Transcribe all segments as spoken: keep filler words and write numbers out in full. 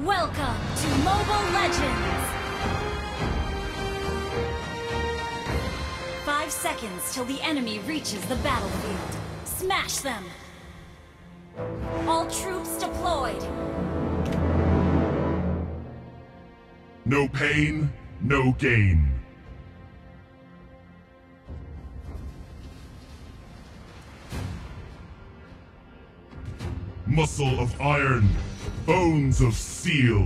Welcome to Mobile Legends! Five seconds till the enemy reaches the battlefield. Smash them! All troops deployed! No pain, no gain. Muscle of iron, bones of steel.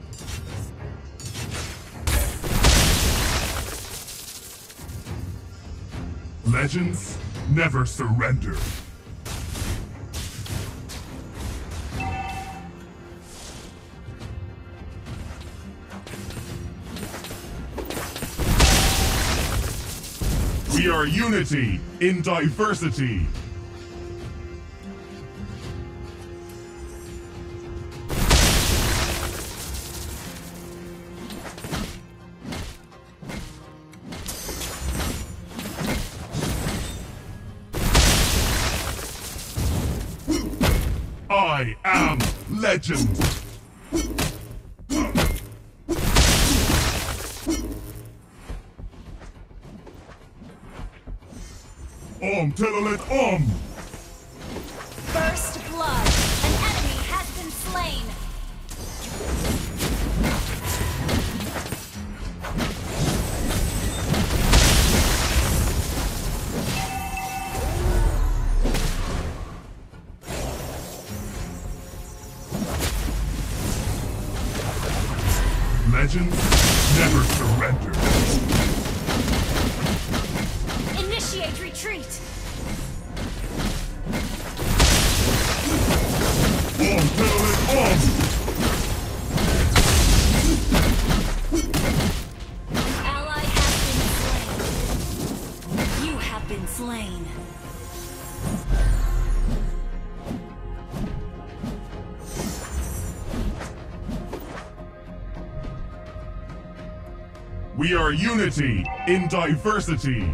Legends never surrender. We are unity in diversity. I am legend. Om Telolet Om! First blood! An enemy has been slain! Legends never surrender. Initiate retreat! Om Telolet Om! An ally has been slain. You have been slain. We are unity in diversity.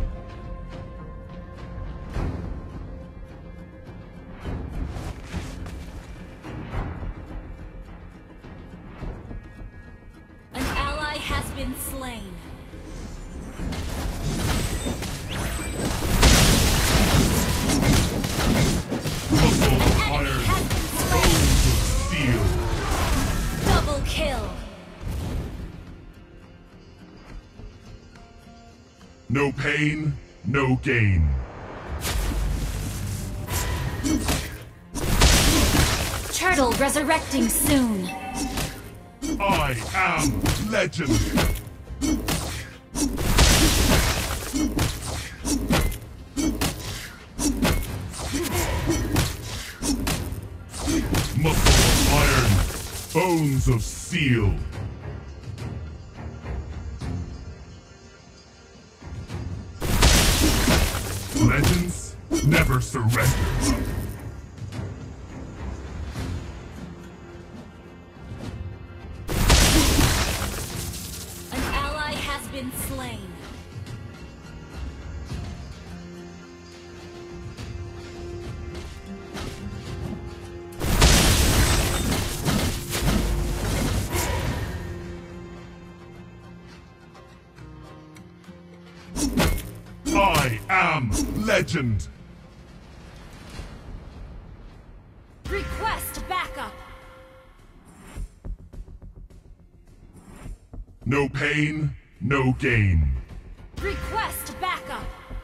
An ally has been slain. Muscle An of enemy iron, has been slain. bones of steel. Double kill. No pain, no gain. Turtle resurrecting soon. I am legend. Muscle of iron, bones of steel. Legends never surrender. An ally has been slain. I am legend. Request backup. No pain, no gain. Request backup.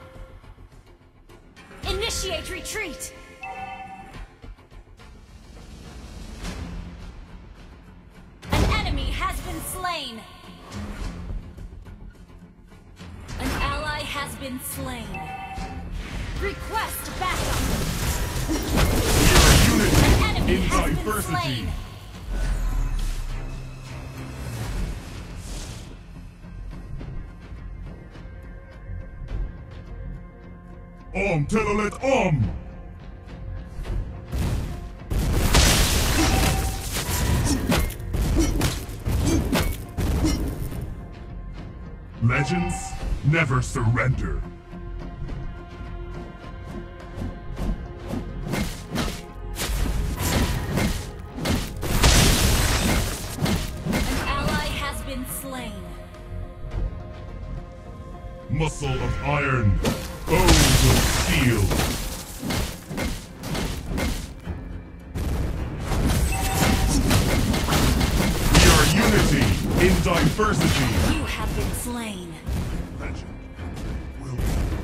Initiate retreat. An enemy has been slain. An ally has been slain. Request backup. We are An unity enemy in has been diversity. slain. Om Telolet Om! Legends never surrender. slain. Muscle of iron, bones of steel. We are unity in diversity. You have been slain. Legend will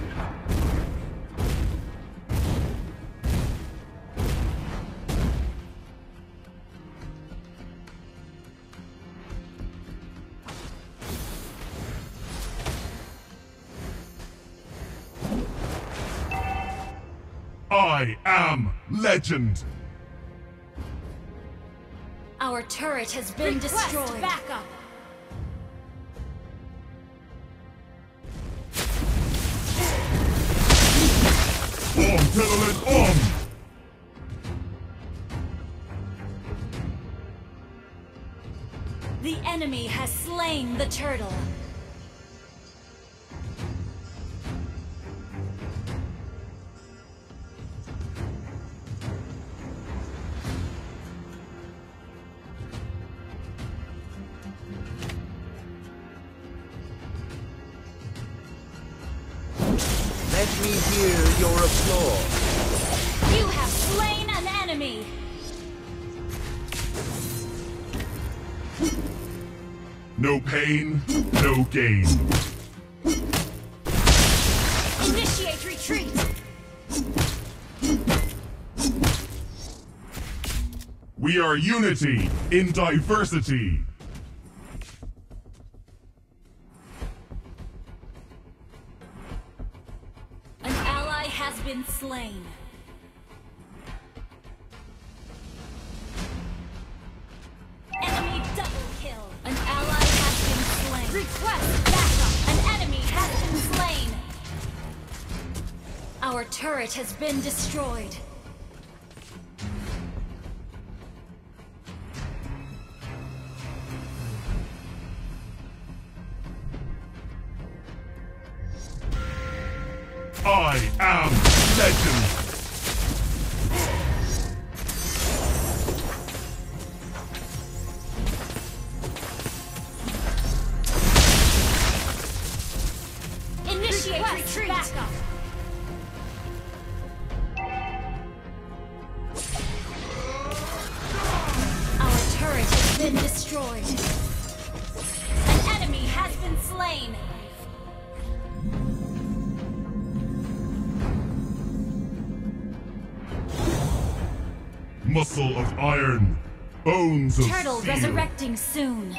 I am legend. Our turret has been Request destroyed. backup. Om Telolet Om! The enemy has slain the turtle. Let me hear your applause. You have slain an enemy. No pain, no gain. Initiate retreat. We are unity in diversity. An ally has been slain. Enemy double kill. An ally has been slain. Request backup. An enemy has been slain. Our turret has been destroyed. I am legend. Initiate Request retreat. backup. Our turret has been destroyed. An enemy has been slain. Muscle of iron, bones of Turtle steel. resurrecting soon.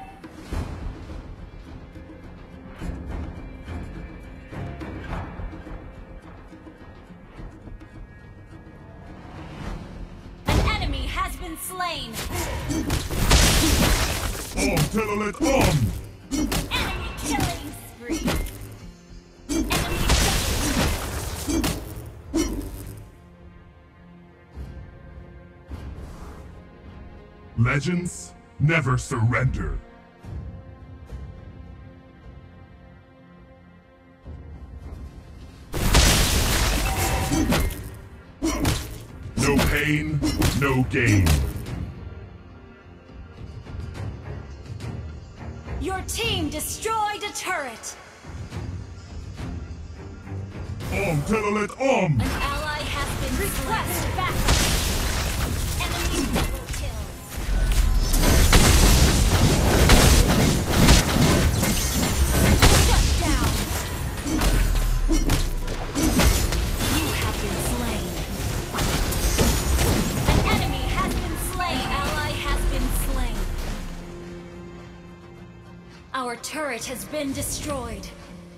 An enemy has been slain. Om Telolet Om! Enemy killing spree. Enemy double. Legends never surrender. No pain, no gain. Your team destroyed a turret. Om Telolet Om! An ally has been request backup. Enemy double kill. Shut down. You have been slain. An enemy has been slain. An ally has been slain. Our turret has been destroyed.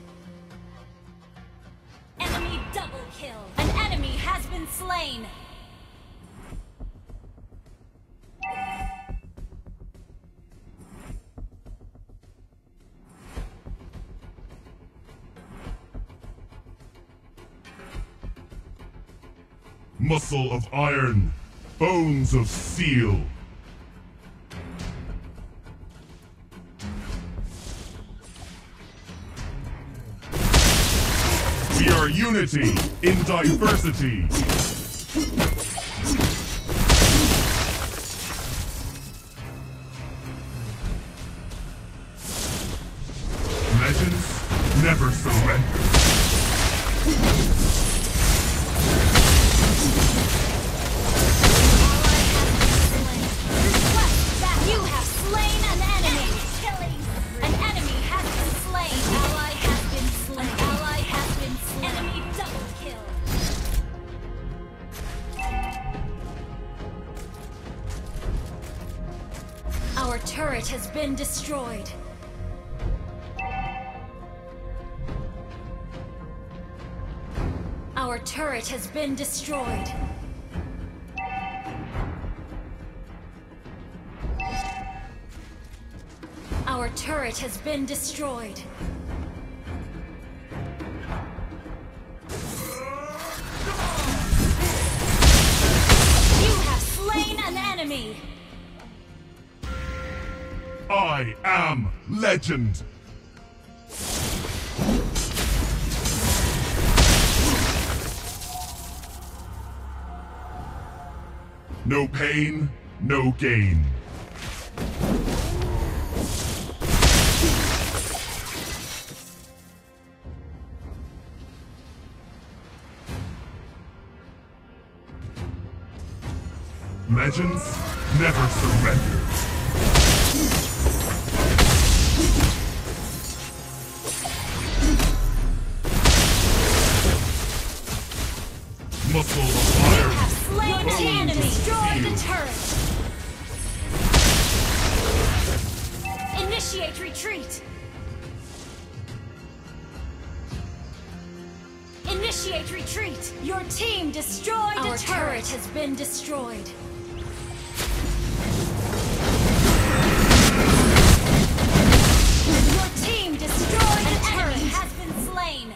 Enemy double kill. An enemy has been slain. Muscle of iron, bones of steel. We are unity in diversity. never surrender. You have slain an enemy! An enemy has been slain! Ally has been slain! Ally has been slain! Enemy double kill! Our turret has been destroyed. Our turret has been destroyed. Our turret has been destroyed. You have slain an enemy! I am legend! No pain, no gain. Legends never surrender. Muscle of iron. Slain the enemy! Destroy the turret! Initiate retreat! Initiate retreat! Your team destroyed a turret! Our turret has been destroyed. Your team destroyed a turret! Enemy has been slain!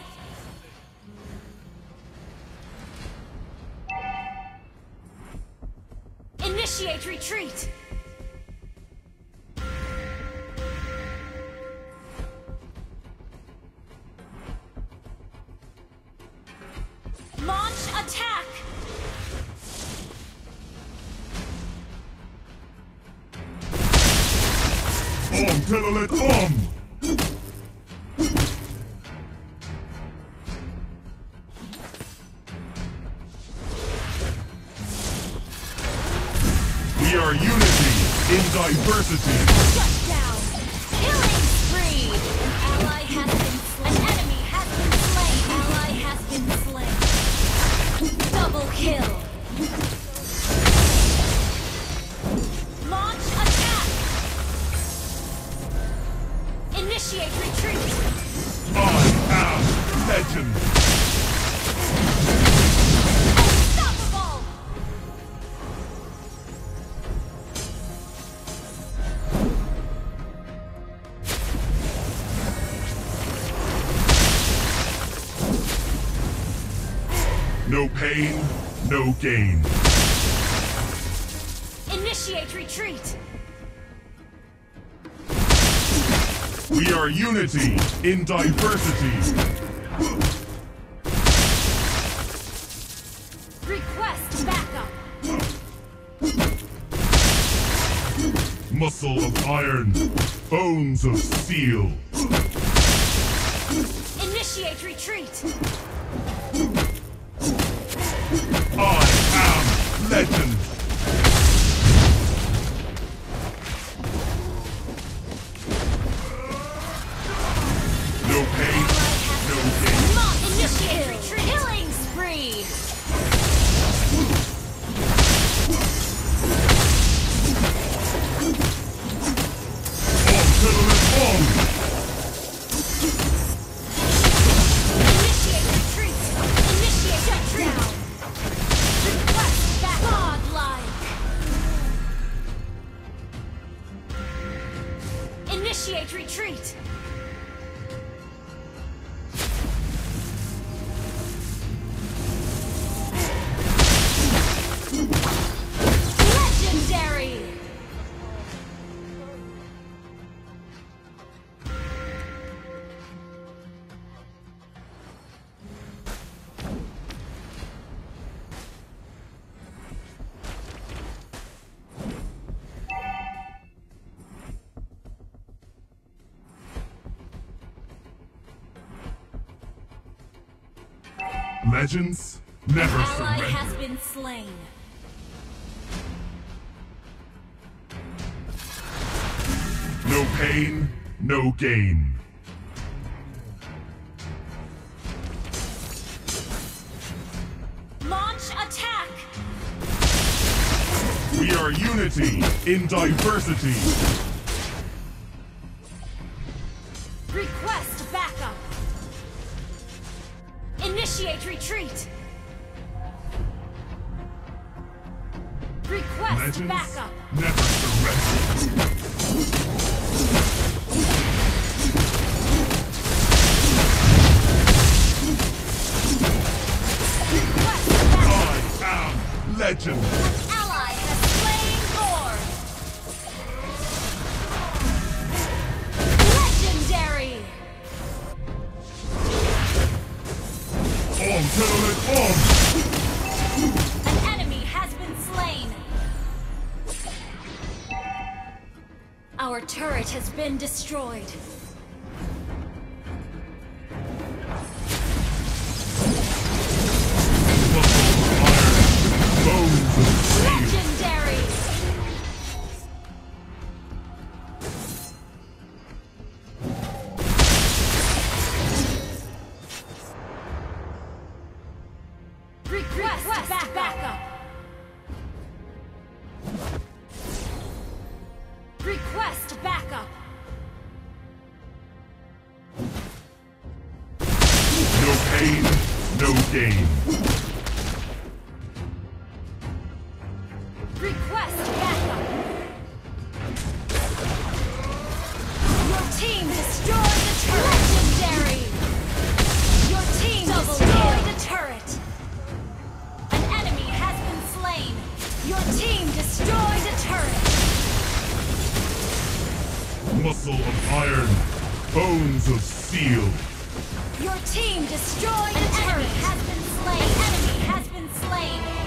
Initiate retreat! Launch attack! On, Telolet, on! We are unity in diversity. Shut down! Killing spree! An ally has been slain. An enemy has been slain. Ally has been slain. Double kill. Launch attack! Initiate retreat! I am legend. Unstoppable! No pain, no gain. Initiate retreat! We are unity in diversity. Request backup! Muscle of iron, bones of steel. Initiate retreat! I am legend. No pain, no gain. Not initiate retreat! Killing spree! On, Telolet, on! Initiate retreat! Initiate shutdown! Request back! Godlike! Initiate retreat! Legendary! Legends never Ally surrender. has been slain. No pain, no gain. Launch attack! We are unity in diversity. Request backup! Initiate retreat! Request Legends backup! never surrender. Request backup! I am legend. Ally has slain Lord! Legendary! On, gentlemen, on! An enemy has been slain! Our turret has been destroyed. Bones of steel. Legendary! Request, Request backup! Request backup! No pain, no gain. Request backup! Your team destroyed the turret! Legendary! Your team destroyed the turret! An enemy has been slain! Your team destroyed a turret! Muscle of iron, bones of steel. Your team destroyed a turret! An enemy has been slain! An enemy has been slain!